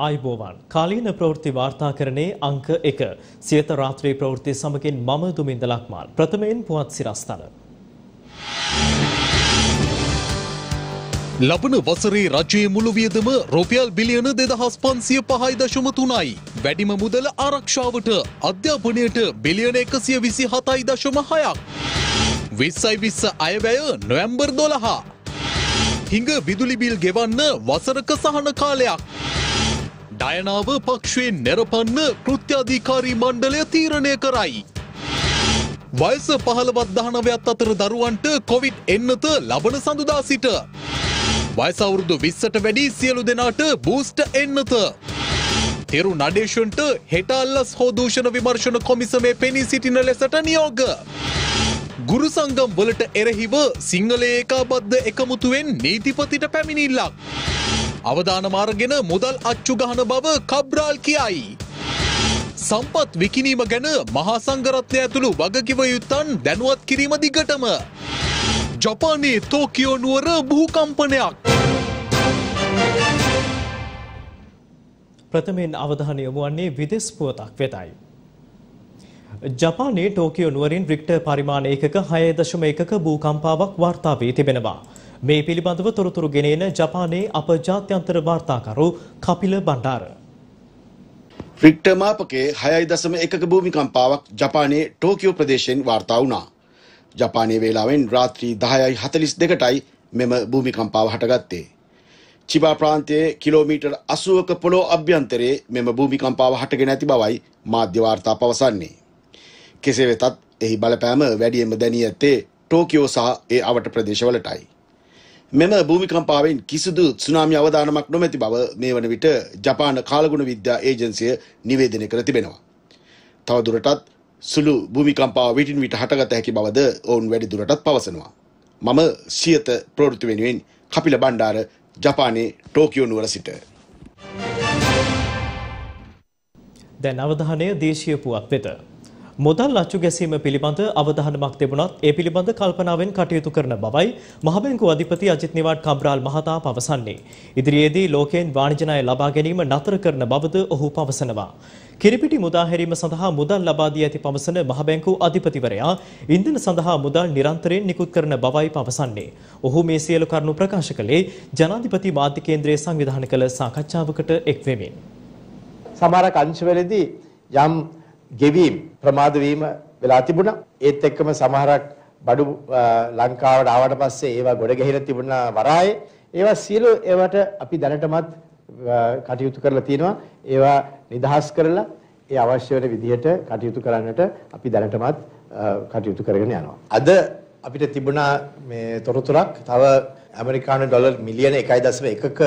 ආයුබෝවන් කාලීන ප්‍රවෘත්ති වාර්තාකරණයේ අංක 1 සියත රාත්‍රී ප්‍රවෘත්ති සමගින් මම දුමින්ද ලක්මාල් ප්‍රථමයෙන් පුවත් සිරස්තල ලබන වසරේ රජයේ මුළු වියදම රුපියල් බිලියන 2505.3යි. වැඩිම මුදල ආරක්ෂාවට අධ්‍යාපනයට බිලියන 127.6ක්. 2020 අයවැය නොවැම්බර් 12. හිඟ විදුලි බිල් ගෙවන්න වසරක සහන කාලයක්. ඩයනාව පක්ෂයෙන් නෙරපන්න කෘත්‍යාධිකාරී මණ්ඩලය තීරණය කරයි. වයස 15-19 අතර දරුවන්ට කොවිඩ් එන්නත ලබන සඳුදා සිට. වයස අවුරුදු 20ට වැඩි සියලු දෙනාට බූස්ට් එන්නත. තෙරු නඩේෂන්ට හෙට අල්ලස් හෝ දූෂණ විමර්ශන කොමිසමේ පෙනී සිටින ලෙසට නියෝග. ගුරු සංගම් වලට එරෙහිව සිංහල ඒකාබද්ධ එකමුතුවෙන් නීතිපතිට පැමිණිල්ලක්. අවදානම අරගෙන මුදල් අච්චු ගහන බව කබ්‍රාල් කියයි. සම්පත් විකිණීම ගැන මහා සංඝරත්නය ඇතුළු වගකිව යුත්තන් දැනුවත් කිරීම දිගටම. ජපානයේ ටෝකියෝ නුවර භූකම්පනයක්. ප්‍රථමයෙන් අවධානය යොමු වන්නේ විදෙස් පුවතක් වෙතයි. ජපානයේ ටෝකියෝ නුවරින් රික්ටර් පරිමාණ ඒකක 6.1ක භූකම්පාවක් වාර්තා වී තිබෙනවා. මේ පිළිබඳව තොරතුරු ගෙනෙන ජපානයේ අප ජාත්‍යන්තර වාර්තාකරු කපිල බණ්ඩාර. රික්ටර් මාපකයේ 6.1ක භූමිකම්පාවක් ජපානයේ ටෝකියෝ ප්‍රදේශයෙන් වාර්තා වුණා. ජපානයේ වේලාවෙන් රාත්‍රී 10:42ටයි මෙම භූමිකම්පාව හටගත්තේ. චිබා ප්‍රාන්තයේ කිලෝමීටර් 80ක පොළොව අභ්‍යන්තරයේ මෙම භූමිකම්පාව හටගෙන ඇති බවයි මාධ්‍ය වාර්තා පවසන්නේ. කෙසේ වෙතත් එහි බලපෑම වැඩියෙන්ම දැනී ඇත්තේ ටෝකියෝ සහ ඒ අවට ප්‍රදේශවලටයි. මෙම භූමිකම්පාවෙන් කිසිදු සුනාමි අවදානමක් නොමැති බව මේ වන විට ජපාන කාලගුණ විද්‍යා ඒජන්සිය නිවේදනය කර තිබෙනවා. තවදුරටත් සුළු භූමිකම්පාව විටින් විට හටගත හැකි බවද ඔවුන් වැඩි දුරටත් පවසනවා. මම සියත ප්‍රවෘත්ති වෙනුවෙන් කපිල බණ්ඩාර ජපානයේ ටෝකියෝ නුවර සිට. දැන් අවධානය දේශීය පුවත් වෙත. මුදල් අච්චු ගැසීම පිළිබඳ අවධානමක් තිබුණත් ඒ පිළිබඳ කල්පනාවෙන් කටයුතු කරන බවයි මහ බැංකුව අධිපති අජිත් නිවාඩ් කබ්‍රාල් මහතා පවසන්නේ. ඉදිරියේදී ලෝකයෙන් වාණිජ ණය ලබා ගැනීම නතර කරන බවද ඔහු පවසනවා. කිරිපිටි මුදා හැරීම සඳහා මුදල් ලබා දී ඇති පවසන මහ බැංකුව අධිපතිවරයා ඉන්ධන සඳහා මුදල් නිරන්තරයෙන් නිකුත් කරන බවයි පවසන්නේ. ඔහු මේ සියලු කරුණු ප්‍රකාශ කළේ ජනාධිපති මාධ්‍ය කේන්ද්‍රයේ සංවිධානය කළ සාකච්ඡාවකට එක් වෙමින්. සමහර අංශවලදී යම් ගෙවීම් ප්‍රමාද වීම වෙලා තිබුණා. ඒත් එක්කම සමහරක් බඩු ලංකාවට ආවට පස්සේ ඒවා ගොඩ ගැහිලා තිබුණා වරායේ. ඒවා සියලු ඒවට අපි දැනටමත් කටයුතු කරලා තියෙනවා. ඒවා නිදහස් කරලා ඒ අවශ්‍ය වෙන විදිහට කටයුතු කරන්නට අපි දැනටමත් කටයුතු කරගෙන යනවා. අද අපිට තිබුණා මේ තොරතුරක් තව ඇමරිකානු ඩොලර් මිලියන 1.1ක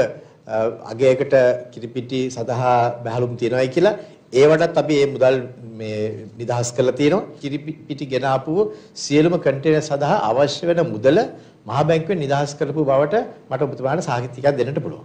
අගයකට කිරිපිටි සඳහා බැලුම් තියනවායි කියලා. ඒවටත් අපි මේ මුදල් මේ නිදහස් කරලා තියෙනවා. කිරිපිටි ගෙන ආපු සියලුම කන්ටේනර් සඳහා අවශ්‍ය වෙන මුදල මහා බැංකුවෙන් නිදහස් කරපු බවට මට ඔබතුමාට සාහිත්‍යයක් දෙන්නට පුළුවන්.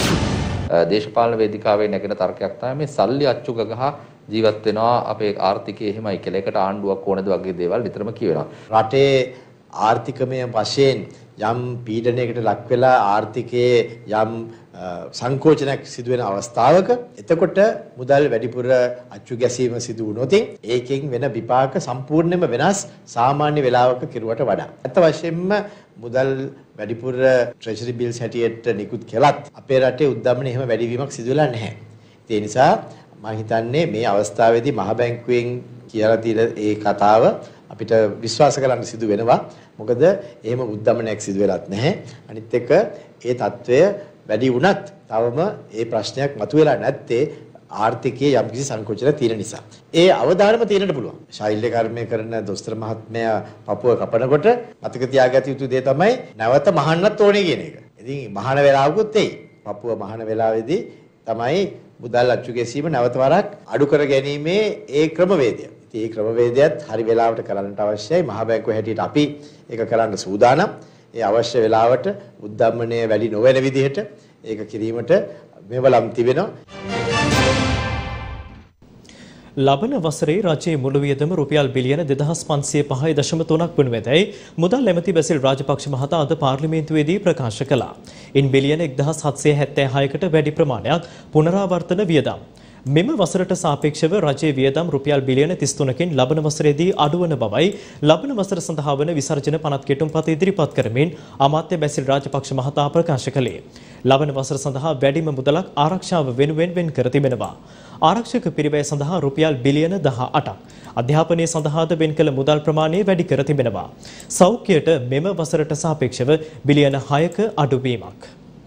දේශපාලන වේදිකාවේ නැගෙන තර්කයක් තමයි මේ සල්ලි අච්චු ගහ ජීවත් වෙනවා අපේ ආර්ථිකය එහෙමයි කියලා. ඒකට ආණ්ඩුවක් ඕනද වගේ දේවල් නිතරම කියවෙනවා. රටේ ආර්ථිකමය වශයෙන් යම් පීඩනයකට ලක් වෙලා ආර්ථිකයේ යම් සංකෝචනයක් සිදු වෙන අවස්ථාවක එතකොට මුදල් වැඩිපුර අච්චු ගැසීම සිදු වුණොත් ඒකෙන් වෙන විපාක සම්පූර්ණයෙන්ම වෙනස් සාමාන්‍ය වෙලාවක කෙරුවට වඩා. අත් වශයෙන්ම මුදල් වැඩිපුර ට්‍රෙෂරි බිල්ස් හැටියට නිකුත් කළත් අපේ රටේ උද්දමන එහෙම වැඩිවීමක් සිදු වෙලා නැහැ. ඒ නිසා මම හිතන්නේ මේ අවස්ථාවේදී මහ බැංකුවෙන් කියලා තියෙන ඒ කතාව අපිට විශ්වාස කරන්න සිදු වෙනවා. මොකද එහෙම උද්දමනයක් සිදු වෙලත් නැහැ. අනිත් එක ඒ తත්වය වැඩි වුණත් තවම ඒ ප්‍රශ්නයක් මතුවෙලා නැත්තේ ආර්ථිකයේ යම්කිසි සංකෝචන තියෙන නිසා. ඒ අවධානම තියෙන්නට පුළුවන්. ශෛල්‍ය කර්මය කරන දොස්තර මහත්මයා පපුව කපනකොට මතක තියාගත යුතු දේ තමයි නැවත මහන්නත් ඕනේ කියන එක. ඉතින් මහාන වෙලාවකුත් එයි. පපුව මහාන වෙලාවේදී තමයි මුදල් අච්චු ගැසීම නැවත වරක් අඩු කර ගැනීමේ ඒ ක්‍රමවේදය. ඉතින් ඒ ක්‍රමවේදයත් හරි වෙලාවට කරන්නට අවශ්‍යයි. මහා බැංකුව හැටියට අපි ඒක කරන්න සූදානම්. ඒ අවශ්‍ය වෙලාවට උද්දමනය වැඩි නොවන විදිහට ඒක කිරීමට මෙවලම් තිබෙනවා. ලබන වසරේ රජයේ මුළු වියදම රුපියල් බිලියන 2505.3ක් වනු ඇතැයි මුදල් ඇමති බැසිල් රාජපක්ෂ මහතා අද පාර්ලිමේන්තුවේදී ප්‍රකාශ කළා. ඉන් බිලියන 1776කට වැඩි ප්‍රමාණයක් පුනරාවර්තන වියදම්. මෙම වසරට සාපේක්ෂව රජයේ වියදම් රුපියල් බිලියන 33කින් ලබන වසරේදී අඩුවන බවයි ලබන වසර සඳහා වන විසර්ජන පනත් කෙටුම්පත ඉදිරිපත් කරමින් අමාත්‍ය බැසිල් රාජපක්ෂ මහතා ප්‍රකාශ කළේ. ලබන වසර සඳහා වැඩිම මුදලක් ආරක්ෂාව වෙනුවෙන් වෙන් කර තිබෙනවා. ආරක්ෂක පිරිවැය සඳහා රුපියල් බිලියන 18ක්. අධ්‍යාපනය සඳහාද වෙන් කළ මුදල් ප්‍රමාණය වැඩි කර තිබෙනවා. සෞඛ්‍යයට මෙම වසරට සාපේක්ෂව බිලියන 6ක අඩුවීමක්.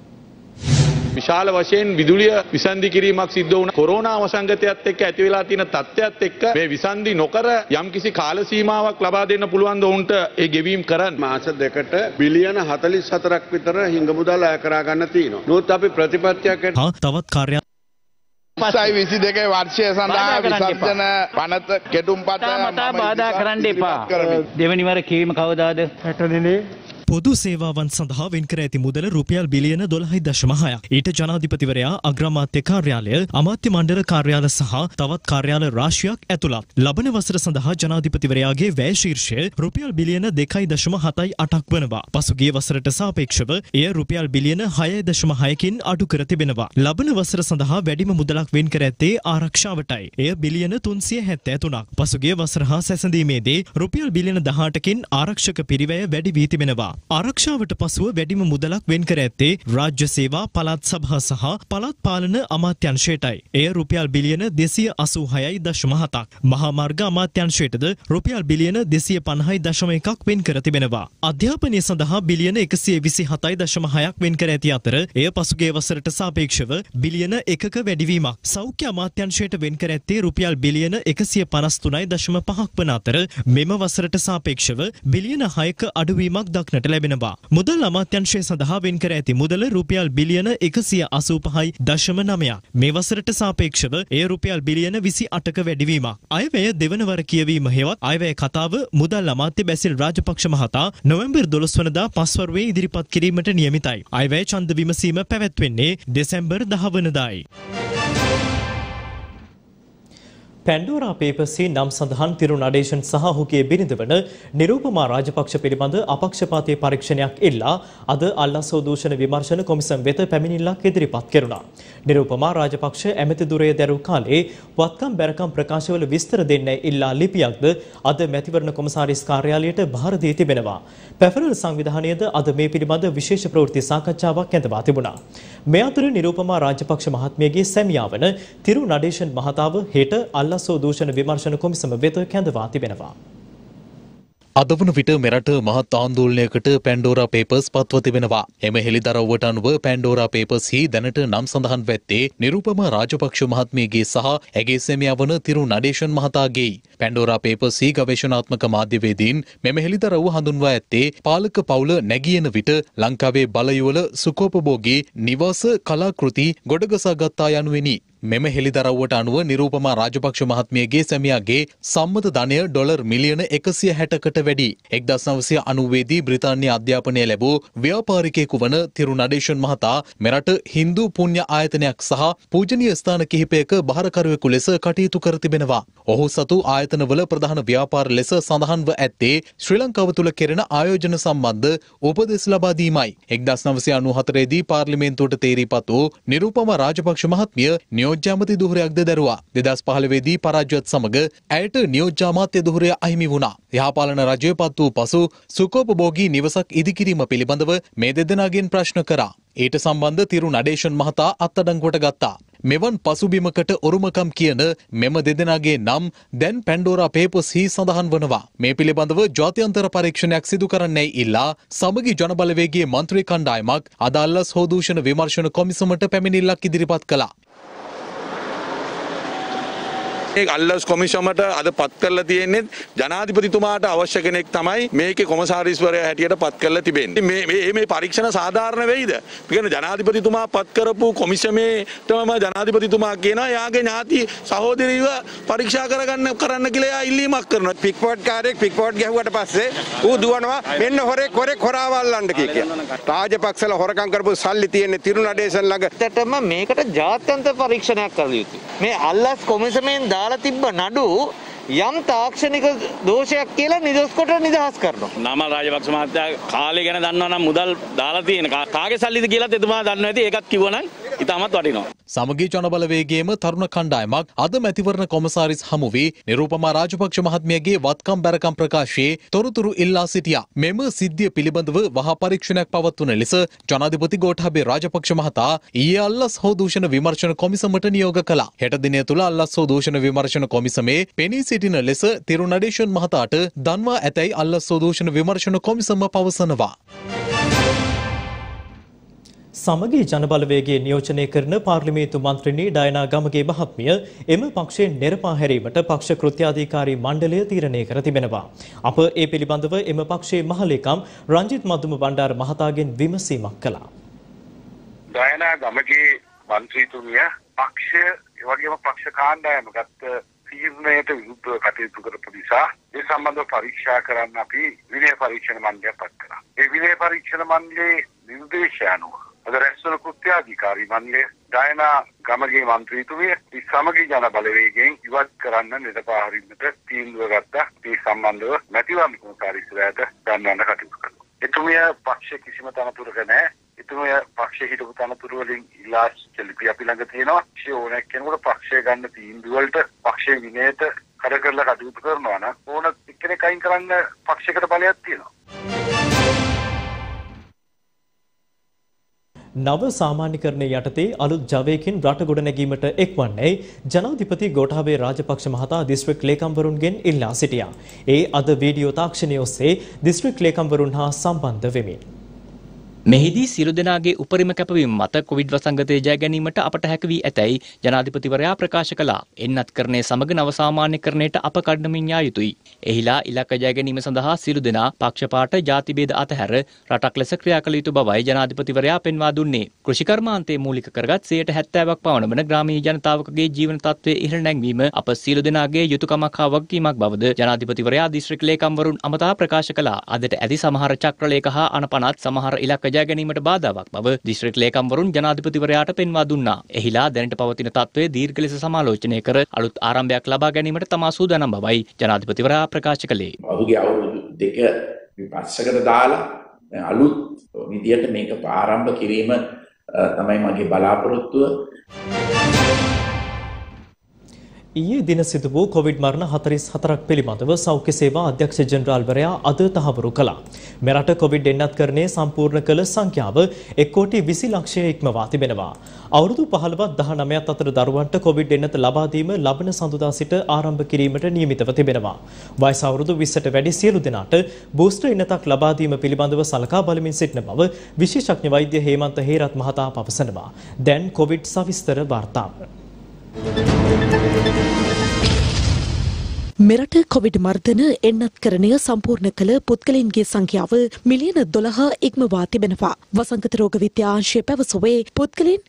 විශාල වශයෙන් විදුලිය විසන්ධි කිරීමක් සිද්ධ වුණා. කොරෝනා වසංගතයත් එක්ක ඇති වෙලා තියෙන තත්ත්වයක් එක්ක මේ විසන්ධි නොකර යම්කිසි කාල සීමාවක් ලබා දෙන්න පුළුවන් ද උන්ට ඒ ගෙවීම් කරන්න. මාස දෙකට බිලියන 44ක් විතර හිඟ මුදල් අය කරා ගන්න තියෙනවා. නමුත් අපි ප්‍රතිපත්තියක් තවත් කාර්ය 22 වර්ෂය සඳහා විසර්ජන පනත කෙටුම්පත මතා බාධා කරන්න එපා. දෙවැනි වර කීම කවදාද? රටනේ පොදු සේවාවන් සඳහා වෙන් කර ඇති මුදල රුපියල් බිලියන 12.6ක්. ඊට ජනාධිපතිවරයා අග්‍රාමාත්‍ය කාර්යාලය, අමාත්‍ය මණ්ඩල කාර්යාල සහ තවත් කාර්යාල රාශියක් ඇතුළත්. ලබන වසර සඳහා ජනාධිපතිවරයාගේ වැය ශීර්ෂය රුපියල් බිලියන 2.78ක් වනවා. පසුගිය වසරට සාපේක්ෂව එය රුපියල් බිලියන 6.6කින් අඩු කර තිබෙනවා. ලබන වසර සඳහා වැඩිම මුදලක් වෙන් කර ඇත්තේ ආරක්ෂාවටයි. එය බිලියන 373ක්. පසුගිය වසර හා සැසඳීමේදී රුපියල් බිලියන 18කින් ආරක්ෂක පිරිවැය වැඩි වී තිබෙනවා. ආරක්ෂාවට පසුව වැඩිම මුදලක් වෙන් කර ඇත්තේ රාජ්‍ය සේවා පළාත් සභා සහ පළාත් පාලන අමාත්‍යංශයටයි. එය රුපියල් බිලියන 286.7ක්. මහා මාර්ග අමාත්‍යංශයටද රුපියල් බිලියන 250.1ක් වෙන් කර තිබෙනවා. අධ්‍යාපනය සඳහා බිලියන 127.6ක් වෙන් කර ඇති අතර එය පසුගිය වසරට සාපේක්ෂව බිලියන 1ක වැඩිවීමක්. සෞඛ්‍ය අමාත්‍යංශයට වෙන් කර ඇත්තේ රුපියල් බිලියන 153.5ක් වන අතර මෙම වසරට සාපේක්ෂව බිලියන 6ක අඩුවීමක් දක්නට ලැබෙනවා. මුදල් අමාත්‍යංශය සඳහා වෙන් කර ඇති මුදල රුපියල් බිලියන 185.9ක්. මේ වසරට සාපේක්ෂව එය රුපියල් බිලියන 28ක වැඩිවීමක්. අයවැය දෙවන වර කියවීම හේවත් අයවැය කතාව මුදල් අමාත්‍ය බැසිල් රාජපක්ෂ මහතා නොවැම්බර් 12 වනදා පස්වරුවේ ඉදිරිපත් කිරීමට නියමිතයි. අයවැය ඡන්ද විමසීම පැවැත්වෙන්නේ දෙසැම්බර් 10 වනදායි. පැන්ඩෝරා පේපර්සි නම් සඳහන් තිරු නඩේෂන් සහ ඔහුගේ බිරිඳ වන නිරූපමා රාජපක්ෂ පිළිබඳ අපක්ෂපාතී පරීක්ෂණයක් ඉල්ලා අද අල්ලාසෝ දූෂණ විමර්ශන කොමිසම් වෙත පැමිණිල්ලක් ඉදිරිපත් කෙරුණා. නිරූපමා රාජපක්ෂ ඇමති දුරේ දැරූ කාලේ වත්කම් බැරකම් ප්‍රකාශවල විස්තර දෙන්නයි ඉල්ලා ලිපියක්ද අද මැතිවරණ කොමසාරිස් කාර්යාලයට බාර දී තිබෙනවා. පැෆරල් සංවිධානයේද අද මේ පිළිබඳ විශේෂ ප්‍රවෘත්ති සාකච්ඡාවක් ඇඳවා තිබුණා. මේ අතර නිරූපමා රාජපක්ෂ මහත්මියගේ සැමියා වන තිරු නඩේෂන් මහතාව හෙට අල්ලාසෝ දූෂණ විමර්ශන කොමිසම වෙත කැඳවා තිබෙනවා. අද වන විට මෙරට මහත් ආන්දෝලනයකට පැන්ඩෝරා පේපර්ස් පත්ව තිබෙනවා. එම හෙළිදරව්වට අනුව පැන්ඩෝරා පේපර්ස්හි දැනට නම් සඳහන් වෙත්තේ නිරූපමා රාජපක්ෂ මහත්මියගේ සහ ඇගේ සැමියා වන තිරු නඩේෂන් මහතාගේයි. පැන්ඩෝරා පේපර්ස්හි ගවේෂණාත්මක මාධ්‍යවේදීන් මෙම හෙළිදරව්ව හඳුන්වා ඇත්තේ පාලක පවුල නැගියන විට ලංකාවේ බලයුවල සුකෝපභෝගී නිවාස කලාකෘති ගොඩගසා ගත්තා යනුවෙනි. මෙම හෙළිදරව්වට අනුව නිරූපමා රාජපක්ෂ මහත්මියගේ සැමියාගේ සම්මත ධනය ඩොලර් මිලියන 160කට වැඩි. 1990 දී බ්‍රිතාන්‍ය අධ්‍යාපනය ලැබූ ව්‍යාපාරිකයෙකු වන තිරු නඩේෂන් මහතා මෙරට හින්දු පුණ්‍ය ආයතනයක් සහ පූජනීය ස්ථාන කිහිපයක බහරකරුවෙකු ලෙස කටයුතු කර තිබෙනවා. ඔහු සතු ආයතනවල ප්‍රධාන ව්‍යාපාර ලෙස සඳහන්ව ඇත්තේ ශ්‍රී ලංකාව තුළ කෙරෙන ආයෝජන සම්බන්ධ උපදෙස් ලබා දීමයි. 1994 දී පාර්ලිමේන්තුවට තේරීපත් වූ නිරූපමා රාජපක්ෂ මහත්මිය නියෝජ්‍යාමති දුහරයක්ද දැරුවා. 2015 දී පරාජයත් සමග ඇයට නියෝජ්‍යාමාත්‍ය දුහරය අහිමි වුණා. යහපාලන රජය පත් වූ පසු සුකෝපභෝගී නිවසක් ඉදිකිරීම පිළිබඳව මේ දෙදෙනාගෙන් ප්‍රශ්න කරා. ඊට සම්බන්ධ තිරු නඩේෂන් මහතා අත්අඩංගුවට ගත්තා. මෙවන් පසුබිමකට ඔරුමකම් කියන මෙම දෙදෙනාගේ නම් දැන් පැන්ඩෝරා පේපර්ස්හි සඳහන් වනවා. මේ පිළිබඳව ජාත්‍යන්තර පරීක්ෂණයක් සිදු කරන්නයි ඉල්ලා සමගි ජනබලවේගයේ මන්ත්‍රී කණ්ඩායමක් අදාළ සෝදූෂණ විමර්ශන කොමිසමට පැමිණිල්ලක් ඉදිරිපත් කළා. අල්ලස් කොමිසමට අද පත් කරලා තියෙන්නේ ජනාධිපතිතුමාට අවශ්‍ය කෙනෙක් තමයි මේකේ කොමසාරිස්වරයා හැටියට පත් කරලා තිබෙන්නේ. මේ පරීක්ෂණ සාධාරණ වෙයිද? කියන්නේ ජනාධිපතිතුමා පත් කරපු කොමිසමේටම ජනාධිපතිතුමා කියනවා යාගේ ඥාති සහෝදරීව පරීක්ෂා කරන්න කියලා එයා ඉල්ලීමක් කරනවා. පික්පොට් කාර්යයක් පික්පොට් ගැහුවට පස්සේ ඌ දුවනවා මෙන්න හොරෙක් හොරාවල්ලන්න කියලා. රාජපක්ෂල හොරකම් කරපු සල්ලි තියෙන්නේ තිරු නඩේෂන් ළඟ. ඇත්තටම මේකට ජාත්‍යන්තර පරීක්ෂණයක් කරලා යුතුයි. මේ අල්ලස් කොමිසමෙන් දාලා තිබ්බ නඩු යම් තාක්ෂණික දෝෂයක් කියලා නිදොස් කොට නිදහස් කරනවා. නාමල් රාජපක්ෂ මහත්තයා කාලේ ගැන දන්නවා නම් මුදල් දාලා තියෙන කාගේ සල්ලිද කියලාත් එතුමා දන්නවා ඇති. ඒකත් කිව්වනම් ඉතාමත් වටිනවා. සමගී ජනබලවේගයේම තරුණ කණ්ඩායමක් අද මැතිවරණ කොමසාරිස් හමු වී නිරූපමා රාජපක්ෂ මහත්මියගේ වත්කම් බැරකම් ප්‍රකාශයේ තොරතුරු ඉල්ලා සිටියා. මෙම සිද්ධිය පිළිබඳව වහා පරීක්ෂණයක් පවත්වන ලෙස ජනාධිපති ගෝඨාභය රාජපක්ෂ මහතා ඊයේ අල්ලස් හෝ දූෂණ විමර්ශන කොමිසමට නියෝග කළා. හෙට දිනය තුල අල්ලස් හෝ දූෂණ විමර්ශන කොමිසමේ පෙනී සිටින ලෙස තිරුනඩේෂන් මහතාට දන්වා ඇතැයි අල්ලස් හෝ දූෂණ විමර්ශන කොමිසම පවසනවා. සමගී ජනබලවේගයේ නියෝජනය කරන පාර්ලිමේන්තු මන්ත්‍රිණී ඩයනා ගමගේ මහත්මිය එම පක්ෂයෙන් නෙරපා හැරීමට පක්ෂ කෘත්‍යාධිකාරී මණ්ඩලය තීරණය කර තිබෙනවා. අප ඒ පිළිබඳව එම පක්ෂයේ මහලේකම් රංජිත් මදුම බණ්ඩාර මහතාගෙන් විමසීමක් කළා. ඩයනා ගමගේ මන්ත්‍රීතුමිය පක්ෂය වගේම පක්ෂ කාණ්ඩායම ගත්ත තීරණයට විරුද්ධව කටයුතු කරපු නිසා ඒ සම්බන්ධව පරීක්ෂා කරන්න අපි විනය පරීක්ෂණ මණ්ඩලයක් පත් කළා. ඒ විනය පරීක්ෂණ මණ්ඩලයේ නිර්දේශය අනුව අද රැස්වන කෘත්‍යාධිකාරී මණ්ඩලය ඩයනා ගමගේ මන්ත්‍රීතුමිය සමගී ජන බලවේගයෙන් ඉවත් කරන්න නිරපා හරින්නට තීන්දුව ගත්තා. ඒ සම්බන්ධව මැතිවරණ කොමසාරිස්වරයාට දන්වන්න කටයුතු කරනවා. එතුමිය පක්ෂ කිසිම තනතුරක නැහැ. එතුමිය පක්ෂයේ හිටපු තනතුරු වලින් ඉල්ලා ලිපි අපි ළඟ තියෙනවා. ශිය ඕනෑක් කෙනෙකුට පක්ෂය ගන්න තීන්දුව වලට පක්ෂයේ විනයට කඩ කරලා කටයුතු කරනවා නම් ඕන එක්කෙනෙක් අයින් කරන්න පක්ෂයකට බලයක් තියෙනවා. නව සාමාන්‍යකරණය යටතේ අලුත් ජවයකින් රට ගොඩනැගීමට එක්වන්නේ ජනාධිපති ගෝඨාභය රාජපක්ෂ මහතා දිස්ත්‍රික් ලේකම්වරුන්ගෙන් ඉල්ලා සිටියා. ඒ අද වීඩියෝ තාක්ෂණය ඔස්සේ දිස්ත්‍රික් ලේකම්වරුන් හා සම්බන්ධ වෙමින් මෙහිදී සියලු දෙනාගේ උපරිම කැපවීම මත කොවිඩ් වසංගතය ජය ගැනීමට අපට හැකි වී ඇතැයි ජනාධිපතිවරයා ප්‍රකාශ කළා. එන්නත්කරණය සමග නව සාමාන්‍යකරණයට අප කඩමින් යා යුතුයි. එහිලා ඉලක්ක ජය ගැනීම සඳහා සියලු දෙනා පක්ෂපාත ජාති භේද අතහැර රටක් ලෙස ක්‍රියා කළ යුතු බවයි ජනාධිපතිවරයා පෙන්වා දුන්නේ. කෘෂි කර්මාන්තයේ මූලික කරගත් 70% පමණ වන ග්‍රාමීය ජනතාවකගේ ජීවන තත්ත්වයේ ඉහළ නැංවීම අප සියලු දෙනාගේ යුතුයකමක් හා වගකීමක් බවද ජනාධිපතිවරයා දිස්ත්‍රික් ලේකම්වරුන් අමතා ප්‍රකාශ කළා. අදට ඇති සමහර චක්‍රලේඛ හා අනපනත් සමහර ඉලක්ක ජය ගැනීමට බාධාවක් බව දිස්ත්‍රික් ලේකම්වරුන් ජනාධිපතිවරයාට පෙන්වා දුන්නා. එහිලා දැනට පවතින තත්ත්වය දීර්ඝ ලෙස සමාලෝචනය කර අලුත් ආරම්භයක් ලබා ගැනීමට තමා සූදානම් බවයි ජනාධිපතිවරයා ප්‍රකාශ කළේ. පහුගිය අවුරුදු දෙක විපස්සකට දාලා අලුත් විදියට මේක ආරම්භ කිරීම තමයි මගේ බලාපොරොත්තුව. ඊයේ දින සිදු වූ කොවිඩ් මරණ 44ක් පිළිබඳව සෞඛ්‍ය සේවා අධ්‍යක්ෂ ජෙනරාල්වරයා අද තහවුරු කළා. මෙරට කොවිඩ් එන්නත්කරණය සම්පූර්ණ කළ සංඛ්‍යාව 1,20,00,000 ඉක්මවා තිබෙනවා. අවුරුදු 15-19 අතර දරුවන්ට කොවිඩ් එන්නත ලබා දීම ලබන සඳුදා සිට ආරම්භ කිරීමට නියමිතව තිබෙනවා. වයස අවුරුදු 20ට වැඩි සියලු දෙනාට බූස්ටර් එන්නතක් ලබා දීම පිළිබඳව සලකා බලමින් සිටින බව විශේෂඥ වෛද්‍ය හේමන්ත හේරත් මහතා පවසනවා. දැන් කොවිඩ් සවිස්තර වාර්තාව. මෙරට කොවිඩ් මර්ධන එන්නත්කරණය සම්පූර්ණ කළ පුද්ගලයන්ගේ සංඛ්‍යාව මිලියන 12 ඉක්මවා තිබෙනවා. වසංගත රෝග විද්‍යාංශය පැවසුවේ පුද්ගලයන්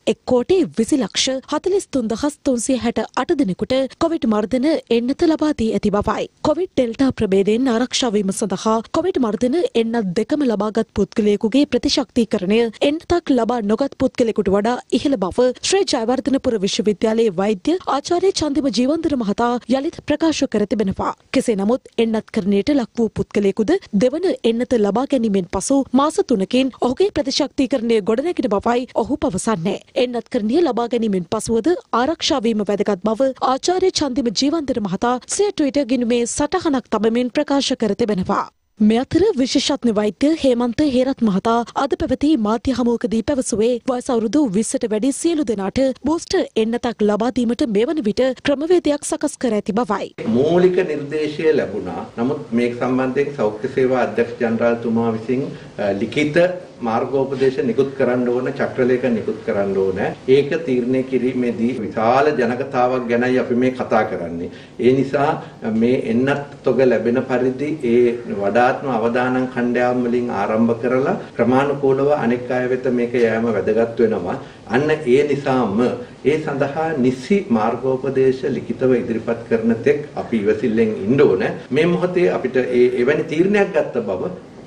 1,43,368 දෙනෙකුට කොවිඩ් මර්ධන එන්නත ලබා දී ඇති බවයි. කොවිඩ් ඩෙල්ටා ප්‍රභේදයෙන් ආරක්ෂා වීම සඳහා කොවිඩ් මර්ධන එන්නත් දෙකම ලබාගත් පුද්ගලයෙකුගේ ප්‍රතිශක්තිකරණය එන්නතක් ලබා නොගත් පුද්ගලයෙකුට වඩා ඉහළ බව ශ්‍රී ජයවර්ධනපුර විශ්වවිද්‍යාලයේ වෛද්‍ය ආචාර්ය චන්දිම ජීවන්දර මහතා යළිත් ප්‍රකාශ කර තිබෙනවා. කෙසේ නමුත් එන්නත්කරණයට ලක් වූ පුද්ගලයෙකුද දෙවන එන්නත ලබා ගැනීමෙන් පසු මාස 3කින් ඔහුගේ ප්‍රතිශක්තිකරණය ගොඩනැගෙන බවයි ඔහු පවසන්නේ. එන්නත්කරණය ලබා ගැනීමෙන් පසුවද ආරක්ෂා වීම වැදගත් බව ආචාර්ය චන්දිම ජීවන්දර මහතා සිය ට්විටර් ගිණුමේ සටහනක් තබමින් ප්‍රකාශ කර තිබෙනවා. මේ අතර විශේෂඥ වෛද්‍ය හේමන්ත හේරත් මහතා අද පැවති මාධ්‍ය හමුවකදී පැවසුවේ වයස අවුරුදු 20ට වැඩි සියලු දෙනාට බූස්ටර් එන්නතක් ලබා දීමට මෙවන විට ක්‍රමවේදයක් සකස් කර ඇති බවයි. මූලික නිර්දේශය ලැබුණා. නමුත් මේක සම්බන්ධයෙන් සෞඛ්‍ය සේවා අධ්‍යක්ෂ ජනරාල්තුමා විසින් ලිඛිත මාර්ගෝපදේශ නිකුත් කරන්න ඕන, චක්‍රලේඛ නිකුත් කරන්න ඕන. ඒක තීරණය කිරීමේදී විශාල ජනකතාවක් ගැනයි අපි මේ කතා කරන්නේ. ඒ නිසා මේ එන්නත් තොග ලැබෙන පරිදි ඒ වඩාත්ම අවදානම් කණ්ඩායම් වලින් ආරම්භ කරලා ක්‍රමානුකූලව අනෙක් අය වෙත මේක යෑම වැදගත් වෙනවා. අන්න ඒ නිසාම ඒ සඳහා නිසි මාර්ගෝපදේශ ලිඛිතව ඉදිරිපත් කරන තෙක් අපි ඉවසිල්ලෙන් ඉන්න ඕන. මේ මොහොතේ අපිට එවැනි තීරණයක් ගත්ත බව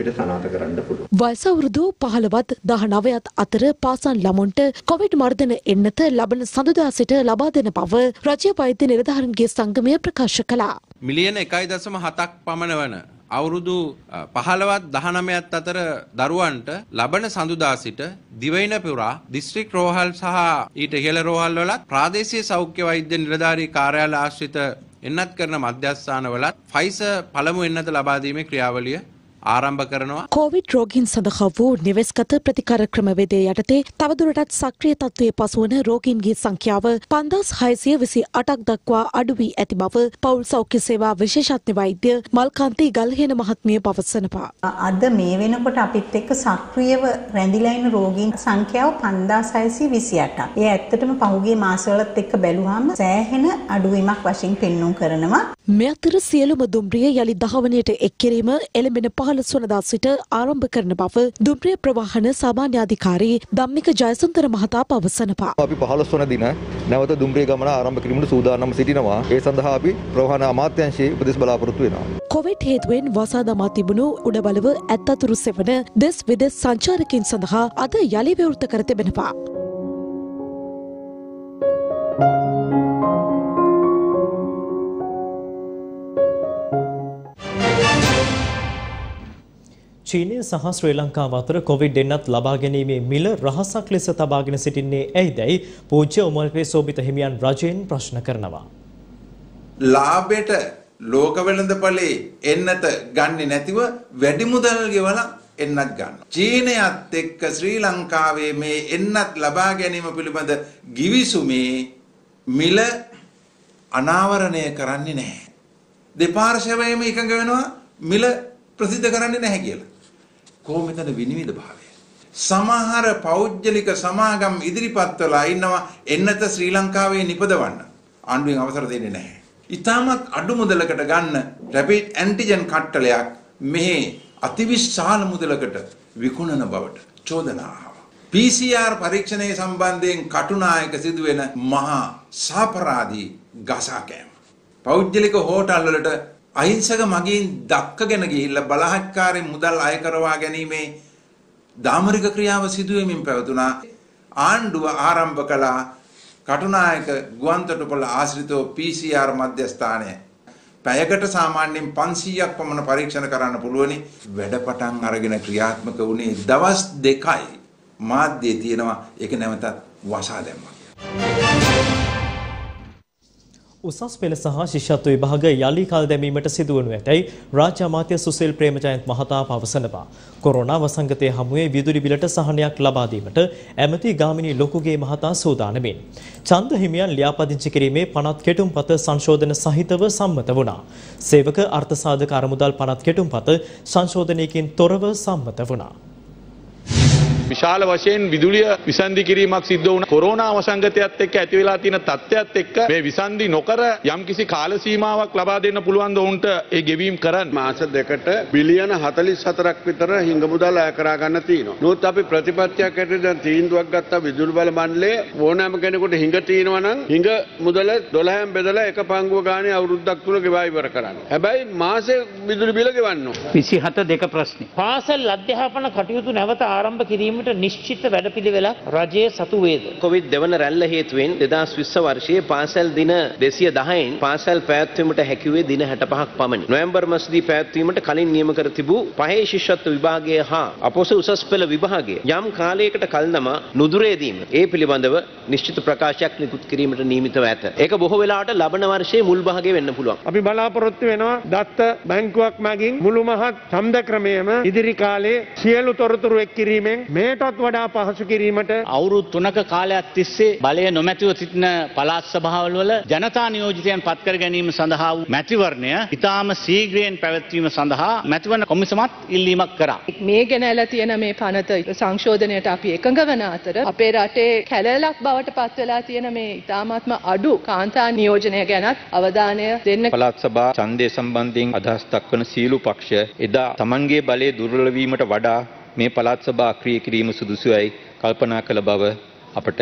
අපිට සනාථ කරන්න පුළුවන්. වයස අවුරුදු 15ත් 19ත් අතර පාසල් ළමුන්ට කොවිඩ් මර්ධන එන්නත ලබන සඳුදා සිට ලබා දෙන බව රජයේ වෛද්‍ය නිලධාරීන්ගේ සංගමය ප්‍රකාශ කළා. මිලියන 1.7ක් පමණ වන අවුරුදු 15ත් 19ත් අතර දරුවන්ට ලබන සඳුදා සිට දිවයින පුරා දිස්ත්‍රික් රෝහල් සහ ඊට ඉහළ රෝහල් වලත් ප්‍රාදේශීය සෞඛ්‍ය වෛද්‍ය නිලධාරී කාර්යාල ආශ්‍රිත එන්නත් කරන මධ්‍යස්ථානවලත් ෆයිසර් පළමු එන්නත ලබා දීමේ ක්‍රියාවලිය ආරම්භ කරනවා. කොවිඩ් රෝගීන් සඳහා වූ නිවෙස්ගත ප්‍රතිකාර ක්‍රමවේදය යටතේ තවදුරටත් සක්‍රිය තත්ත්වයේ පසුවන රෝගීන්ගේ සංඛ්‍යාව 5628ක් දක්වා අඩු වී ඇති බව පවුල් සෞඛ්‍ය සේවා විශේෂඥ වෛද්‍ය මල්කාන්ති ගල්හේන මහත්මිය පවසනවා. අද මේ වෙනකොට අපිත් එක්ක සක්‍රියව රැඳිලා ඉන්න රෝගීන් සංඛ්‍යාව 5628ක්. ඒ ඇත්තටම පහුගිය මාසවලත් එක්ක බැලුවාම සෑහෙන අඩුවීමක් වශයෙන් පෙන්වුම් කරනවා. මේ අතර සියලුම දුම්රිය යලි දහවනයට එක් කිරීම එළඹෙන 15 වනදා සිට ආරම්භ කරන බව දුම්රිය ප්‍රවාහන සාමාන්‍ය අධිකාරී ධම්මික ජයසුන්දර මහතා පවසනවා. අපි 15 වන දින නැවත දුම්රිය ගමන ආරම්භ කිරීමට සූදානම් සිටිනවා. ඒ සඳහා අපි ප්‍රවාහන අමාත්‍යාංශයේ උපදෙස් බලාපොරොත්තු වෙනවා. කොවිඩ් හේතුවෙන් වසා දමා තිබුණු උඩබලව ඇත්තතුරු සෙවන දෙස් විදෙස් සංචාරකයන් සඳහා අද යලි විවෘත කර තිබෙනවා. චීනය සහ ශ්‍රී ලංකාව අතර කොවිඩ් එන්නත් ලබා ගැනීමේ මිල රහසක් ලෙස තබාගෙන සිටින්නේ ඇයිදැයි පූජ්‍ය උමල්පේ සෝබිත හිමියන් රජයෙන් ප්‍රශ්න කරනවා. ලාභයට ලෝක වෙළඳපොලේ එන්නත ගන්නේ නැතිව වැඩි මුදල් ගෙවලා එන්නත් ගන්නවා. චීනයත් එක්ක ශ්‍රී ලංකාවේ මේ එන්නත් ලබා ගැනීම පිළිබඳ ගිවිසුමේ මිල අනාවරණය කරන්නේ නැහැ. දෙපාර්ශ්වයම එකඟ වෙනවා මිල ප්‍රසිද්ධ කරන්නේ නැහැ කියලා. කොහොමද විනිවිද භාවය? සමහර පෞද්ගලික සමාගම් ඉදිරිපත් වෙලා ඉන්නවා එන්නත ශ්‍රී ලංකාවේ නිපදවන්න. ආණ්ඩුවෙන් අවසර දෙන්නේ නැහැ. ඉතාමත් අඩු මුදලකට ගන්න රැපිඩ් ඇන්ටිජන් කට්ටලයක් මෙහි අතිවිශාල මුදලකට විකුණන බවට චෝදනා ආවා. PCR පරීක්ෂණය සම්බන්ධයෙන් කටුනායක සිදුවෙන මහා සාපරාධී ගසාකෑම. පෞද්ගලික හෝටල් වලට අහිංසක මගින් දක්කගෙන ගිහිල්ලා බලහත්කාරයෙන් මුදල් අය කරවා ගැනීමේ දාමරික ක්‍රියාව සිදුවෙමින් පැවතුණා. ආණ්ඩුව ආරම්භ කළා කටුනායක ගුවන්තොටුපළ ආශ්‍රිතව PCR මධ්‍යස්ථානය. පැයකට සාමාන්‍යයෙන් 500ක් පමණ පරීක්ෂණ කරන්න පුළුවනි. වැඩ පටන් අරගෙන ක්‍රියාත්මක වුණේ දවස් 2යි. මාධ්‍යයේ තියෙනවා ඒක නැවතත් වසා දැම්මා. උසස් පෙළ සහ ශිෂ්‍යත්ව විභාග යලි කල් දැමීමට සිදුවනු ඇතැයි රාජ්‍ය අමාත්‍ය සුසිල් ප්‍රේමජයන්ත මහතා පවසනවා. කොරෝනා වසංගතය හමුවේ විදුලි බිලට සහනයක් ලබා දීමට ඇමති ගාමිණී ලොකුගේ මහතා සූදානමින්. ඡන්ද හිමියන් ලියාපදිංචි කිරීමේ පනත් කෙටුම්පත සංශෝධන සහිතව සම්මත වුණා. සේවක අර්ථසාධක අරමුදල් පනත් කෙටුම්පත සංශෝධනයකින් තොරව සම්මත වුණා. විශාල වශයෙන් විදුලිය විසන්ධි කිරීමක් සිද්ධ වුණා. කොරෝනා වසංගතයත් එක්ක ඇති වෙලා තියෙන තත්ත්වයක් එක්ක මේ විසන්ධි නොකර යම්කිසි කාල සීමාවක් ලබා දෙන්න පුළුවන් ද උන්ට ඒ ගෙවීම් කරන්න. මාස දෙකට බිලියන 44ක් විතර හිඟ මුදල් අය කරා ගන්න තියෙනවා. නමුත් අපි ප්‍රතිපත්තියක් ඇතුළේ දැන් තීන්දුවක් ගත්තා විදුලි බල මණ්ඩලයේ ඕනෑම කෙනෙකුට හිඟ තියෙනවා නම් හිඟ මුදල 12න් බෙදලා එක පංගුව ගානේ අවුරුද්දක් තුල ගෙවා ඉවර කරන්න. හැබැයි මාසේ විදුලි බිල ගෙවන්න ඕන. 27 දෙක ප්‍රශ්නේ. පාසල් අධ්‍යාපන කටයුතු නැවත ආරම්භ කිරීම නිශ්චිත වැඩපිළිවෙලක් රජයේ සතු වේද. කොවිඩ් දෙවන රැල්ල හේතුවෙන් 2020 වර්ෂයේ පාසල් දින 210න් පාසල් පැවැත්වීමට හැකිවේ දින 65ක් පමණි. නොවැම්බර් මාසදී පැවැත්වීමට කලින් නියම කර තිබූ පහේ ශිෂ්‍යත්ව විභාගය හා අපොස උසස් පෙළ විභාගය යම් කාලයකට කල් දමා නුදුරේදීම ඒ පිළිබඳව නිශ්චිත ප්‍රකාශයක් නිකුත් කිරීමට නියමිතව ඇත. ඒක බොහෝ වෙලාවට ලබන වර්ෂයේ මුල් භාගයේ වෙන්න පුළුවන්. අපි බලාපොරොත්තු වෙනවා දත්ත බැංකුවක් මගින් මුළු මහත් ඡන්ද ක්‍රමයේම ඉදිරි කාලයේ සියලු තොරතුරු එක් කිරීමෙන් මේටත් වඩා පහසු කිරීමට අවුරුදු 3ක කාලයක් තිස්සේ බලය නොමැතිව සිටින පළාත් සභාවල් වල ජනතා නියෝජිතයන් පත් කර ගැනීම සඳහා වූ මැතිවරණය ඉතාම ශීඝ්‍රයෙන් පැවැත්වීම සඳහා මැතිවරණ කොමිසමත් ඉල්ලීමක් කරා. මේ ගැන ඇලා තියෙන මේ පනත සංශෝධනයට අපි එකඟ වන අතර අපේ රටේ කැලලක් බවට පත් වෙලා තියෙන මේ ඉතාමත්ම අඩු කාන්තා නියෝජනය ගැනත් අවධානය දෙන්න. පළාත් සභා ඡන්දය සම්බන්ධයෙන් අදහස් දක්වන සියලු පක්ෂ එදා තමන්ගේ බලය දුර්වල වීමට වඩා මේ පළාත් සභා අක්‍රිය කිරීම සුදුසුයි කල්පනා කළ බව අපට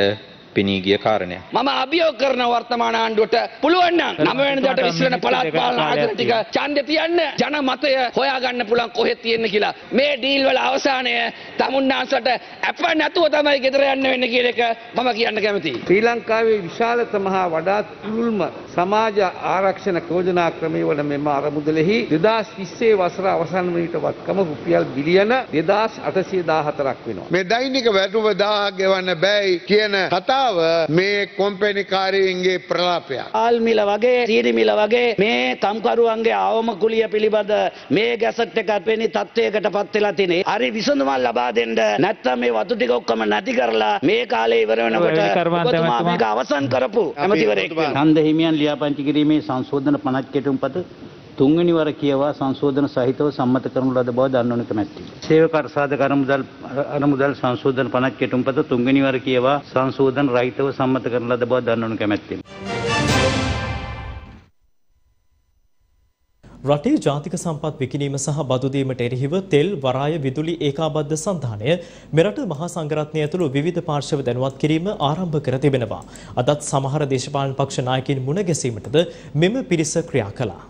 පෙනී ගිය කාරණයක්. මම අභියෝග කරන වර්තමාන ආණ්ඩුවට පුළුවන් නම් 9 වෙනිදාට විශ්වන පළාත් පාලන ආයතන ටික ඡන්දෙ තියන්න ජන මතය හොයාගන්න පුළුවන් කොහෙද තියෙන්නේ කියලා. මේ ඩීල් වල අවසානය තමුන්නාන්සට අප නැතුව තමයි ගෙදර යන්න වෙන්නේ කියන එක මම කියන්න කැමතියි. ශ්‍රී ලංකාවේ විශාලතම හා වඩාත් පුළුල්ම සමාජ ආරක්ෂණ යෝජනා ක්‍රමයේ වල මෙම අරමුදලෙහි 2020 වසර අවසන් වීමට වත්කම රුපියල් බිලියන 2814ක් වෙනවා. මේ දෛනික වැටුප 1000 ගෙවන්න බෑයි කියන කතාව මේ කොම්පැනි කාර්යයන්ගේ ප්‍රලාපයක්. ආල් මිල වගේ සීනි මිල වගේ මේ කම්කරුවන්ගේ අවම කුලිය පිළිබඳ මේ ගැසට් එක අපේනි තත්ත්වයකටපත් වෙලා තියෙන්නේ. හරි විසඳුමක් ලබා දෙන්න නැත්නම් මේ වතු ටික ඔක්කොම නැති කරලා මේ කාලේ ඉවර වෙනකොට ඔබතුමා මේක අවසන් කරපු ඇමතිවරයෙක් වෙනවා. ඡන්ද හිමියන් ලියාපදිංචි කිරීමේ සංශෝධන 50 කෙටුම්පත තුන්වෙනි වර කියවා සංශෝධන සහිතව සම්මත කරනු ලද බව දන්වන කැමැත්තේ. සේවක අර්ථසාධක අරමුදල් සංශෝධන 50 කෙටුම්පත තුන්වෙනි වර කියවා සංශෝධන රහිතව සම්මත කරනු ලද බව දන්වන කැමැත්තේ. රටේ ජාතික සම්පත් විකිණීම සහ බදු දීමට එරෙහිව තෙල්, වරාය, විදුලි ඒකාබද්ධ සංධානය මෙරට මහා සංඝරත්නය ඇතුළු විවිධ පාර්ශ්ව දැනුවත් කිරීම ආරම්භ කර තිබෙනවා. අදත් සමහර දේශපාලන පක්ෂ නායකින් මුණ ගැසීමටද මෙම පිරිස ක්‍රියා කළා.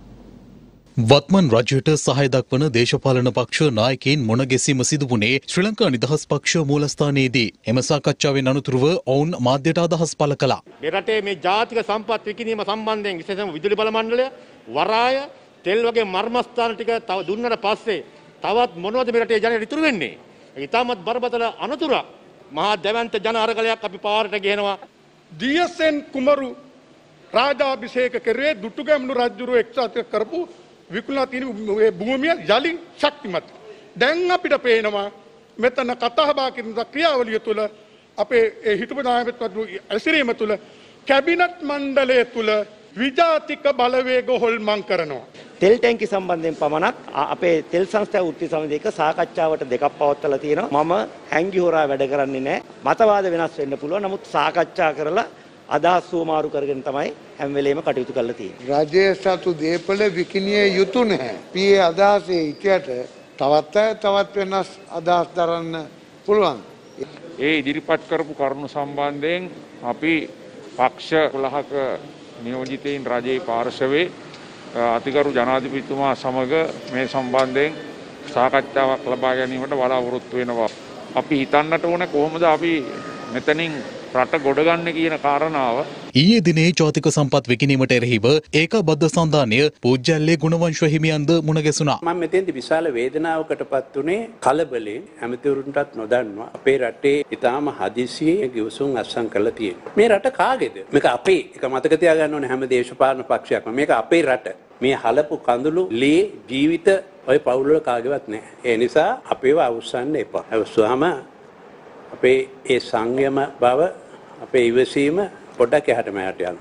වත්මන් රජයට සහය දක්වන දේශපාලන පක්ෂ නායකයින් මුණ ගැසීම සිදු වුණේ ශ්‍රී ලංකා නිදහස් පක්ෂ මූලස්ථානයේදී. එම සාකච්ඡාවෙන් අනතුරුව ඔවුන් මාධ්‍යට අදහස් පළ කළා. මේ රටේ මේ ජාතික සම්පත් විකිණීම සම්බන්ධයෙන් විශේෂයෙන්ම විදුලි බල මණ්ඩලය, වරාය, තෙල් වගේ මර්මස්ථාන ටික තව දුන්නට පස්සේ තවත් මොනවද මේ රටේ ජනයට ඉතුරු වෙන්නේ? ඉතාමත් බරපතල අනතුරක්. මහා දැවැන්ත ජන අරගලයක් අපි පාරට ගෙනවා. DSN කුමරු රාජාභිෂේක කරේ දුටුගැමුණු රජුරු එක්සත් කරපු විකුණලා තියෙන භූමිය යලින් ශක්තිමත්. දැන් අපිට පේනවා මෙතන කතා බහ කරන ක්‍රියාවලිය තුළ අපේ හිටපු නායකත්වරු ඇසිරීම තුළ කැබිනට් මණ්ඩලය තුළ විජාතික බලවේග හොල්මන් කරනවා. තෙල් ටැංකි සම්බන්ධයෙන් පමණක් අපේ තෙල් සංස්ථා වෘත්ති සමිතියක සාකච්ඡාවට දෙකක් පවත්වලා තියෙනවා. මම හැංගි හොරා වැඩ කරන්නේ නැහැ. මතවාද වෙනස් වෙන්න පුළුවන්. නමුත් සාකච්ඡා කරලා අදහස් සුවමාරු කරගෙන තමයි හැම වෙලේම කටයුතු කරලා තියෙන්නේ. රජයේ සතු දීපල විකිණිය යුතු නැහැ. පීයේ අදහසේ ඉතියට තවත් වෙනස් අදහස් දරන්න පුළුවන්. ඒ ඉදිරිපත් කරපු කරුණු සම්බන්ධයෙන් අපි පක්ෂ 11ක නියෝජිතයින් රජයේ පාර්ශවයේ අතිගරු ජනාධිපතිතුමා සමග මේ සම්බන්ධයෙන් සාකච්ඡාවක් ලබා ගැනීමට බලාපොරොත්තු වෙනවා. අපි හිතන්නට ඕන කොහොමද අපි මෙතනින් රට ගොඩගන්නේ කියන කාරණාව. ඊයේ දිනේ ජාතික සම්පත් විකිණීමට එරෙහිව ඒකාබද්ධ සන්ධානය පූජ්‍යල්ලේ ගුණවංශ හිමියන්ද මුණ ගැසුණා. මම මෙතෙන්දි විශාල වේදනාවකටපත් උනේ කලබලෙන් ඇමතිවරුන්ටත් නොදන්නවා අපේ රටේ ඊටාම හදිසියේ ගිවිසුම් අත්සන් කරලා තියෙනවා. මේ රට කාගේද? මේක අපේ. ඒක මතක තියාගන්න ඕනේ හැම දේශපාලන පක්ෂයක්ම. මේක අපේ රට. මේ හලපු කඳුළු ලේ ජීවිත ඔය පවුල් වල කාගේවත් නැහැ. ඒ නිසා අපේව අවුස්සන්න එපා. අවුස්සුවාම අපේ ඒ සංයම බව අපේ ඉවසීම පොඩ්ඩක් එහාට මෙහාට යනවා.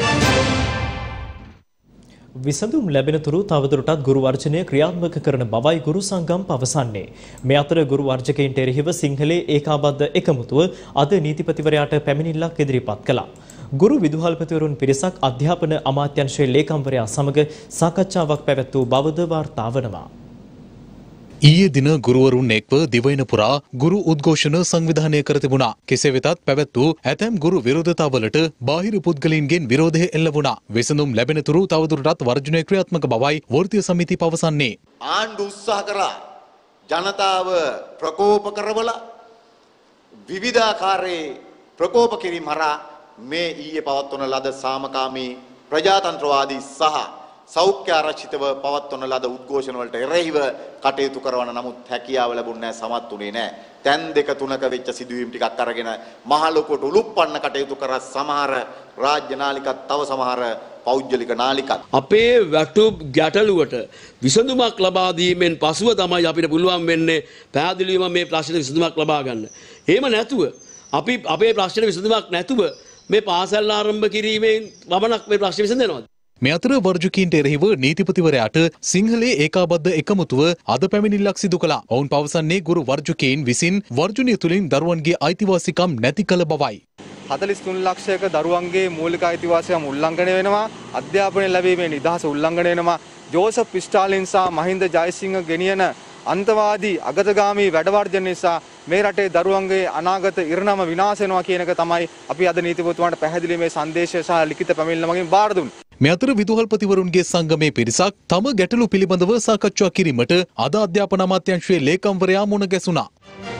විසඳුම් ලැබෙනතුරු තවදුරටත් ගුරු වර්ජනය ක්‍රියාත්මක කරන බවයි ගුරු සංගම් පවසන්නේ. මේ අතර ගුරු වර්ජකයින්ට එරෙහිව සිංහලේ ඒකාබද්ධ එකමුතුව අද නීතිපතිවරයාට පැමිණිල්ලක් ඉදිරිපත් කළා. ගුරු විදුහල්පතිවරුන් පිරිසක් අධ්‍යාපන අමාත්‍යංශයේ ලේකම්වරයා සමග සාකච්ඡාවක් පැවැත් වූ බවද වාර්තා වනවා. ඊයේ දින ගුරුවරුන් එක්ව දිවයින පුරා ගුරු උද්ඝෝෂණ සංවිධානය කර තිබුණා. කෙසේ වෙතත් පැවැත් වූ ඇතැම් ගුරු විරෝධතාවලට බාහිර පුද්ගලයින්ගෙන් විරෝධය එල්ල වුණා. විසඳුම් ලැබෙනතුරු තවදුරටත් වර්ජනය ක්‍රියාත්මක බවයි වෘත්තීය සමිති පවසන්නේ. ආණ්ඩු උත්සාහ කරා ජනතාව ප්‍රකෝප කරවලා විවිධාකාරයේ ප්‍රකෝප කිරීම හරහා මේ ඊයේ පවත්වන ලද සාමකාමී ප්‍රජාතන්ත්‍රවාදී සහ සෞඛ්‍ය ආරක්ෂිතව පවත්වන ලද උද්ඝෝෂණ වලට එරෙහිව කටයුතු කරන නමුත් හැකියාව ලැබුණේ නැහැ, සමත් උනේ නැහැ. තැන් දෙක තුනක වෙච්ච සිදුවීම් ටිකක් අරගෙන මහ ලොකුවට උලුප්පන්න කටයුතු කර සමහර රාජ්‍ය නාලිකත් තව සමහර පෞද්ගලික නාලිකත් අපේ වැටුප් ගැටලුවට විසඳුමක් ලබා දීමෙන් පසුව තමයි අපිට පුළුවන් වෙන්නේ පැහැදිලිවම මේ ප්‍රශ්නෙට විසඳුමක් ලබා ගන්න. එහෙම නැතුව අපි අපේ ප්‍රශ්නෙට විසඳුමක් නැතුව මේ පාසල් ආරම්භ කිරීමෙන් වමනක් මේ ප්‍රශ්නේ විසඳෙනවද? මේ අතර වර්ජකීන්ට එරෙහිව නීතිපතිවරයාට සිංහලේ ඒකාබද්ධ එකමුතුව අද පැමිණිල්ලක් සිදු කළා. ඔවුන් පවසන්නේ ගුරු වර්ජකීන් විසින් වර්ජනය තුළින් දරුවන්ගේ අයිතිවාසිකම් නැති කළ බවයි. 43 ලක්ෂයක දරුවන්ගේ මූලික අයිතිවාසිකම් උල්ලංඝනය වෙනවා. අධ්‍යාපනය ලැබීමේ නිදහස උල්ලංඝනය වෙනවා. ජෝසප් ස්ටාලින් සහ මහින්ද ජයසිංහ ගෙනියන අන්තවාදී අගතගාමී වැඩවර්ජන නිසා මේ රටේ දරුවන්ගේ අනාගත ඉරණම විනාශ වෙනවා කියන එක තමයි අපි අද නීතිපතිතුමාට පැහැදිලි මේ සංදේශය සහ ලිඛිත පැමිණිල්ල මගින් බාර දුන්නේ. මේ අතර විදුහල්පතිවරුන්ගේ සංගමේ පිරිසක් තම ගැටලු පිළිබඳව සාකච්ඡා කිරීමට අද අධ්‍යාපන අමාත්‍යාංශයේ ලේකම්වරයා මුණ ගැසුණා.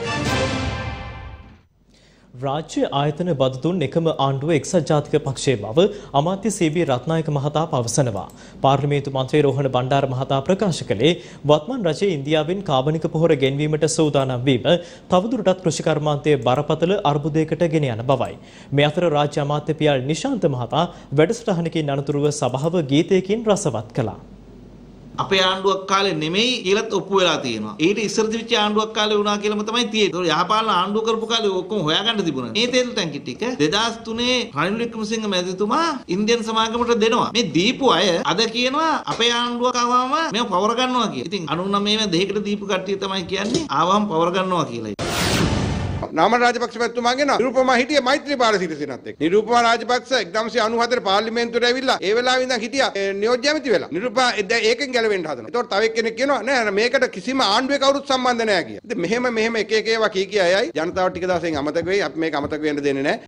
රාජ්‍ය ආයතන බදු දුන් එකම ආණ්ඩුව එක්සත් ජාතික පක්ෂයේ බව අමාත්‍ය සී.බී. රත්නායක මහතා පවසනවා. පාර්ලිමේන්තු මන්ත්‍රී රෝහණ බණ්ඩාර මහතා ප්‍රකාශ කළේ වත්මන් රජයේ ඉන්දියාවෙන් කාබනික පොහොර ගෙන්වීමට සූදානම් වීම තවදුරටත් කෘෂි කර්මාන්තයේ බරපතල අර්බුදයකට ගෙන යන බවයි. මේ අතර රාජ්‍ය අමාත්‍ය පියල් නිශාන්ත මහතා වැඩසටහනකින් අනතුරුව සභාව ගීතයකින් රසවත් කළා. අපේ ආණ්ඩුවක් කාලේ නෙමෙයි කියලාත් ඔප්පු වෙලා තියෙනවා. ඊට ඉස්සර තිබිච්ච ආණ්ඩුවක් කාලේ වුණා කියලාම තමයි තියෙන්නේ. ඒක යහපාලන ආණ්ඩුව කරපු කාලේ ඔක්කොම හොයාගන්න තිබුණා. මේ තෙල් ටැංකි ටික 2003 රනිල් වික්‍රමසිංහ මැතිතුමා ඉන්දියන් සමාගමට දෙනවා. මේ දීපු අය අද කියනවා අපේ ආණ්ඩුවක් ආවම මේව පවර ගන්නවා කියලා. ඉතින් 99 දෙයකට දීපු කට්ටිය තමයි කියන්නේ ආවම පවර ගන්නවා කියලා. නාමල් රාජපක්ෂ මැතිතුමාගේ නිරූපමා හිටියේ මෛත්‍රීපාල සිරිසේනත් එක්ක. නිරූපමා රාජපක්ෂ 1994 පාර්ලිමේන්තුවට ඇවිල්ලා ඒ වෙලාවේ ඉඳන් හිටියා නියෝජ්‍ය ඇමති වෙලා. නිරූපමා ඒකෙන් ගැලවෙන්න හදනවා. ඒතකොට තව එක්කෙනෙක් කියනවා නෑ මේකට කිසිම ආණ්ඩුවේ කවුරුත් සම්බන්ධ නෑ කියලා. ඉතින් මෙහෙම එක ඒවා කී අයයි ජනතාව ටික දවසෙන් අමතක වෙයි. අපි මේක අමතක වෙන්න දෙන්නේ නෑ.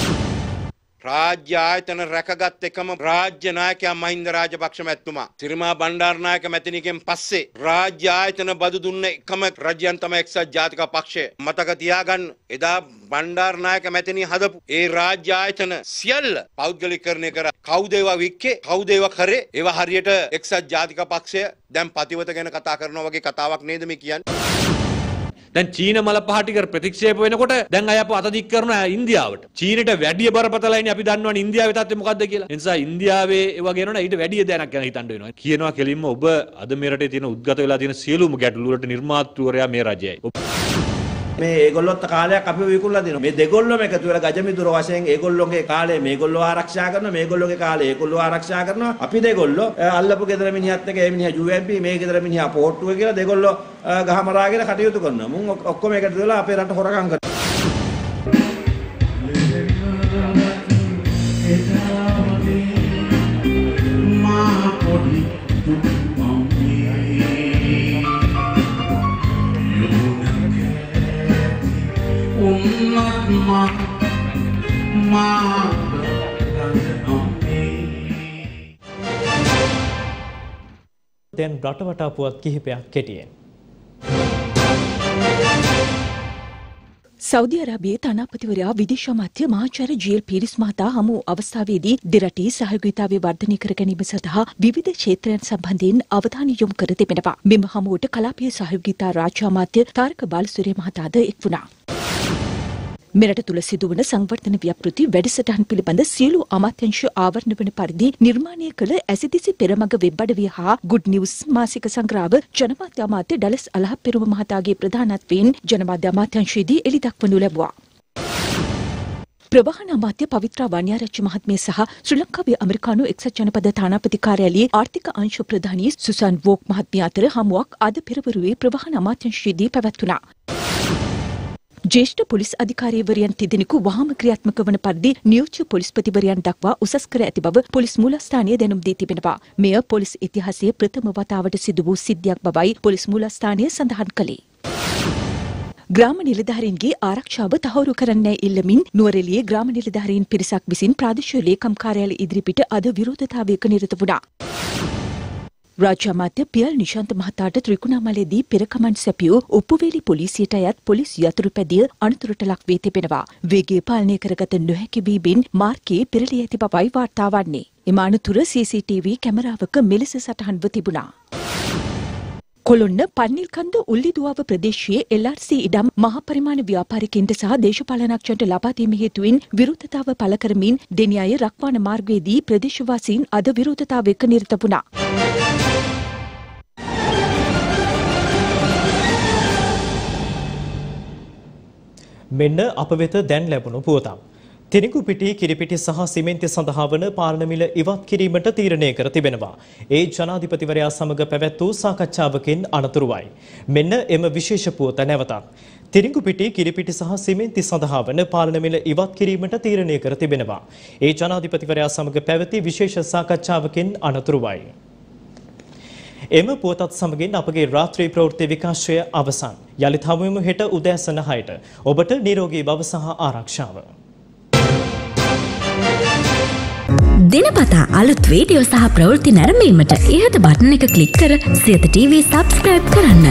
රාජ්‍ය ආයතන රැකගත් එකම රාජ්‍ය නායකයා මහින්ද රාජපක්ෂ මැතිතුමා. සිරිමා බණ්ඩාරනායක මැතිණියගෙන් පස්සේ රාජ්‍ය ආයතන බදු දුන්න එකම රජයන් තමයි එක්සත් ජාතික පක්ෂය. මතක තියාගන්න එදා බණ්ඩාරනායක මැතිණිය හදපු ඒ රාජ්‍ය ආයතන සියල්ල පෞද්ගලිකරණය කර කවුද ඒවා වික්කේ කවුද ඒවා කරේ ඒවා හරියට එක්සත් ජාතික පක්ෂය දැන් පතිවත ගැන කතා කරනවා වගේ කතාවක් නේද මේ කියන්නේ. දැන් චීන මල පහ ටික ප්‍රතික්ෂේප වෙනකොට දැන් අය අප අතදික් කරනවා ඉන්දියාවට. චීනට වැඩි බරපතලයිනේ අපි දන්නවනේ ඉන්දියාවේ තත්ත්වය මොකද්ද කියලා. ඒ නිසා ඉන්දියාවේ ඒවා ගෙනන ඊට වැඩි දෙයක් ගැන හිතන්න වෙනවා. කියනවා කෙලින්ම ඔබ අද මේ රටේ තියෙන උද්ගත වෙලා තියෙන සියලුම ගැටලු වලට නිර්මාතෘවරයා මේ රජයයි. මේ ඒගොල්ලොත් කාලයක් අපිව විකුණලා දෙනවා. මේ දෙගොල්ලොම එකතු වෙලා ගජමිදුර වශයෙන් ඒගොල්ලොන්ගේ කාලේ මේගොල්ලෝ ආරක්ෂා කරනවා. මේගොල්ලෝගේ කාලේ ඒගොල්ලෝ ආරක්ෂා කරනවා. අපි දෙගොල්ලෝ අල්ලපු ගෙදර මිනිහත් එක්ක ඒ මිනිහා UMP මේ ගෙදර මිනිහා පොට්ටුව කියලා දෙගොල්ලෝ ගහමරාගෙන කටයුතු කරනවා. මුන් ඔක්කොම එකතු වෙලා අපේ රට හොරගම් කරනවා. දැන් රටවටා පුවත් කිහිපයක් කෙටියෙන්. සෞදි අරාබියේ තානාපතිවරයා විදේශ අමාත්‍ය මහාචාර්ය ජී.එල්. පීරිස් මහතා හමු අවස්ථාවේදී දෙරටේ සහයෝගීතාවය වර්ධනය කර ගැනීම සඳහා විවිධ ක්ෂේත්‍රයන් සම්බන්ධයෙන් අවධානය යොමු කර තිබෙනවා. මෙම හමුවට කලාපීය සහයෝගීතා රාජ්‍ය අමාත්‍ය තාරක බාලසූරිය මහතාද එක් වුණා. මෙරට තුළ සිදුවන සංවර්ධන ව්‍යාපෘති වැඩසටහන් පිළිබඳ සියලු අමාත්‍යංශ ආවරණ වන පරිදි නිර්මාණය කළ ඇසිදිසි පෙරමග වෙබ් අඩවිය හා ගුඩ් නිවුස් මාසික සංග්‍රහව ජනමාධ්‍ය අමාත්‍ය ඩලස් අලහප්පෙරුම මහතාගේ ප්‍රධානත්වයෙන් ජනමාධ්‍ය අමාත්‍යංශයේදී එළිදක්වනු ලැබුවා. ප්‍රවාහන අමාත්‍ය පවිත්‍රා වන්‍යාරච්චි මහත්මිය සහ ශ්‍රී ලංකාවේ ඇමරිකානු එක්සත් ජනපද තානාපති කාර්යාලයේ ආර්ථික අංශ ප්‍රධානී සුසන් වෝක් මහත්මිය අතර හමුවක් අද පෙරවරුවේ ප්‍රවාහන අමාත්‍යංශයේදී පැවැත්වුණා. ජ්‍යෙෂ්ඨ පොලිස් අධිකාරිවරයන් තිදෙනෙකු වහාම ක්‍රියාත්මක වන පරිදි නියෝජ්‍ය පොලිස්පතිවරයන් දක්වා උසස් කර ඇති බව පොලිස් මූලස්ථානය දැනුම් දී තිබෙනවා. මෙය පොලිස් ඉතිහාසයේ ප්‍රථම වතාවට සිදු වූ සිද්ධියක් බවයි පොලිස් මූලස්ථානය සඳහන් කළේ. ග්‍රාම නිලධාරීන්ගේ ආරක්ෂාව තහවුරු කරන්නයි ඉල්ලමින් නුවරඑළියේ ග්‍රාම නිලධාරීන් පිරිසක් විසින් ප්‍රාදේශීය ලේකම් කාර්යාලය ඉදිරිපිට අද විරෝධතාවයක නිරත වුණා. රාජ්‍ය අමාත්‍ය පියල් නිශාන්ත මහතාට ත්‍රිකුණාමලයේදී පෙරකමන් සැපියූ උප්පුවේලි පොලිසියට අයත් පොලිස් යතුරුපැදිය අනතුරට ලක් වී තිබෙනවා. වේගය පාලනය කරගත නොහැකි වීමෙන් මාර්ගයේ පෙරළී ඇති බවයි වාර්තා වන්නේ. එම අනතුර CCTV කැමරාවක මෙලෙස සටහන්ව තිබුණා. කොළොන්න පන්නිල්කන්ද උල්ලිදුවාව ප්‍රදේශයේ LRC ඉඩම් මහා පරිමාණ ව්‍යාපාරිකයින්ට සහ දේශපාලනඥයන්ට ලබා දීම හේතුවෙන් විරුද්ධතාව පළ කරමින් දෙනියාය රක්වාන මාර්ගයේදී ප්‍රදේශවාසීන් අද විරෝධතාවයක නිරත වුණා. මෙන්න අප වෙත දැන් ලැබුණු පුවතක්. තිරිඟුපිටි කිරිපිටි සහ සිමෙන්ති සඳහා වන පාලන මිල ඉවත් කිරීමට තීරණය කර තිබෙනවා. ඒ ජනාධිපතිවරයා සමග පැවැත් වූ සාකච්ඡාවකින් අනතුරුවයි. මෙන්න එම විශේෂ පුවත නැවතත්. තිරිඟුපිටි කිරිපිටි සහ සිමෙන්ති සඳහා වන පාලන මිල ඉවත් කිරීමට තීරණය කර තිබෙනවා. ඒ ජනාධිපතිවරයා සමග පැවති විශේෂ සාකච්ඡාවකින් අනතුරුවයි. එම පුවතත් සමගින් අපගේ රාත්‍රී ප්‍රවෘත්ති විකාශය අවසන්. යළිත් හමුවෙමු හෙට උදෑසන 6ට. ඔබට නිරෝගී බව සහ ආරක්ෂාව. දිනපතා අලුත් වීඩියෝ සහ ප්‍රවෘත්ති නැරඹීමට ඉහත බටන් එක ක්ලික් කර සියත TV subscribe කරන්න.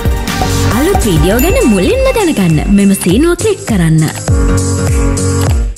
අලුත් වීඩියෝ ගැන මුලින්ම දැනගන්න මෙම සීනුව ක්ලික් කරන්න.